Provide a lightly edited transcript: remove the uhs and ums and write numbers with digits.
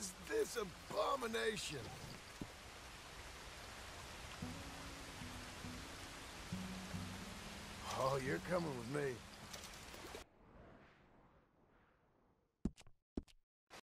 is this abomination? Oh, you're coming with me.